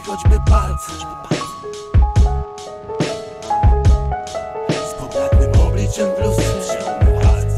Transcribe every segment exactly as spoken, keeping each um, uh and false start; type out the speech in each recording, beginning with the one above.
choćby palce. Z pobladłym obliczem w lustrze palce.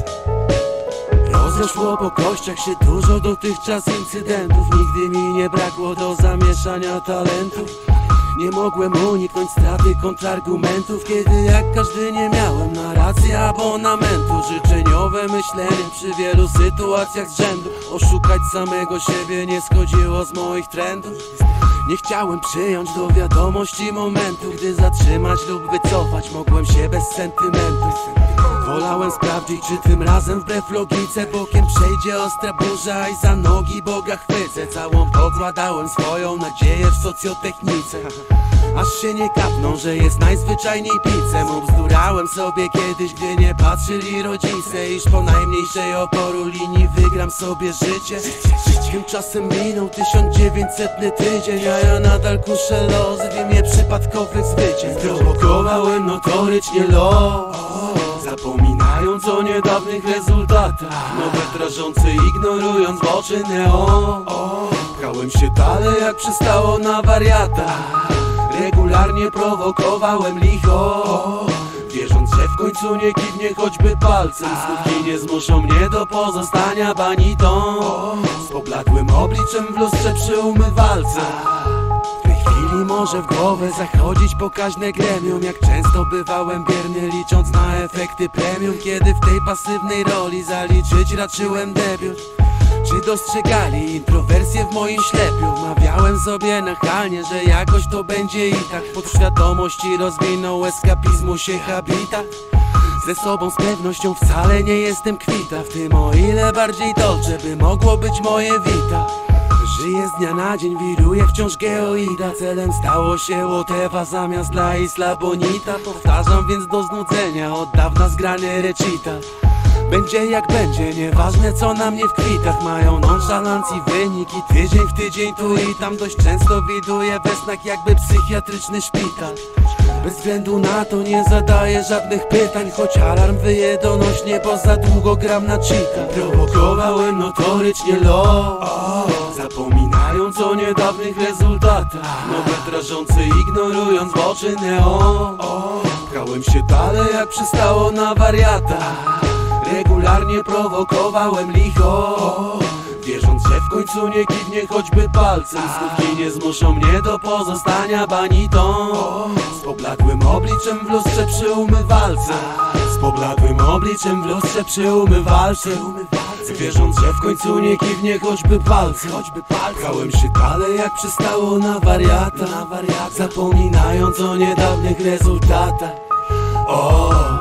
Rozeszło po kościach się dużo dotychczas incydentów. Nigdy mi nie brakło do zamieszania talentów. Nie mogłem uniknąć straty kontrargumentów, kiedy jak każdy nie miałem na rację abonamentu. Życzeniowe myślenie przy wielu sytuacjach z rzędu. Oszukać samego siebie nie schodziło z moich trendów. Nie chciałem przyjąć do wiadomości momentu, gdy zatrzymać lub wycofać mogłem się bez sentymentów. Wolałem sprawdzić, czy tym razem wbrew logice bokiem przejdzie ostra burza i za nogi Boga chwycę. Całą pokładałem swoją nadzieję w socjotechnice, aż się nie kapną, że jest najzwyczajniej picem. Obzdurałem sobie kiedyś, gdy nie patrzyli rodzice, iż po najmniejszej oporu linii wygram sobie życie. Tymczasem minął tysiąc dziewięćsetny tydzień, a ja nadal kuszę los w imię przypadkowych zwycięstw. Prowokowałem notorycznie los, zapominając o niedawnych rezultatach. Nowe rażące ignorując w oczy neon. Pchałem się dalej jak przystało na wariata. Regularnie prowokowałem licho, wierząc, że w końcu nie kiwnie choćby palcem. Skutki nie zmuszą mnie do pozostania banitą. Z pobladłym obliczem w lustrze przy umywalce. W tej chwili może w głowę zachodzić pokaźne gremium. Jak często bywałem bierny, licząc na efekty premium, kiedy w tej pasywnej roli zaliczyć raczyłem debiut. Czy dostrzegali introwersję w moim ślepiu? Wmawiałem sobie nachalnie, że jakoś to będzie i tak. Podświadomości rozwinął eskapizmu się habitat. Ze sobą z pewnością wcale nie jestem kwita, w tym o ile bardziej dobrze by mogło być moje wita. Żyję z dnia na dzień, wiruje wciąż geoida. Celem stało się Łotewa zamiast La Isla Bonita. Powtarzam więc do znudzenia od dawna zgrany recital. Będzie jak będzie, nieważne co na mnie w kwitach. Mają nonszalancji wyniki, tydzień w tydzień tu i tam. Dość często widuję we snach jakby psychiatryczny szpital. Bez względu na to nie zadaję żadnych pytań, choć alarm wyje donośnie, bo za długo gram na cheata. Prowokowałem notorycznie los, zapominając o niedawnych rezultatach. Nowe rażące ignorując w oczy neon. Pchałem się dalej jak przystało na wariata. Regularnie prowokowałem licho, wierząc, że w końcu nie kiwnie choćby palcem. Skutki nie zmuszą mnie do pozostania banitą. Z pobladłym obliczem w lustrze przy umywalce. Z pobladłym obliczem w lustrze przy umywalce. Wierząc, że w końcu nie kiwnie choćby palcem. Pchałem się dalej jak przystało na wariata, zapominając o niedawnych rezultatach. O